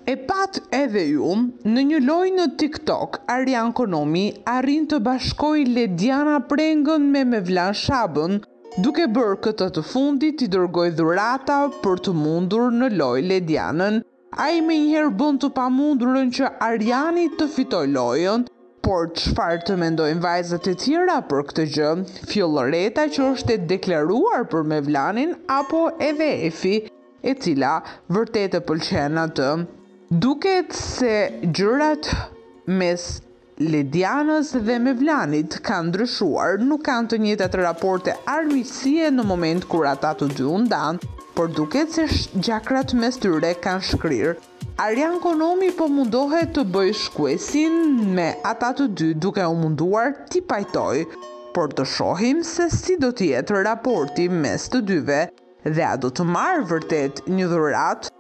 E pat edhe ju, në një lojë në TikTok, Arjan Konomi arrin të bashkoj Ledjana Prengën me Mevlan Shabën, duke bërë këtë të fundit i dërgoj dhurata për të mundur në lojë Ledjanën. Ai me njëherë bën të pamundurën që Arjani të fitoj lojën, por çfarë të mendojnë vajzat e tjera për këtë gjë? Fjolloreta që është e deklaruar për Mevlanin apo edhe Efi, e cila vërtet e pëlqen atë? Duket se gjërat mes Ledjanës dhe Mevlanit kanë ndryshuar, nuk kanë të njëjtat raporte armiqësie në moment kur ata të dy u ndanë, por duket se gjakrat mes tyre kanë shkrirë. Arjan Konomi po mundohet të bëj Shkuesin me ata të dy duke u munduar t'i pajtoj, por të shohim se si do të jetë raporti mes të dyve dhe a do të marrë vërtet një dhuratë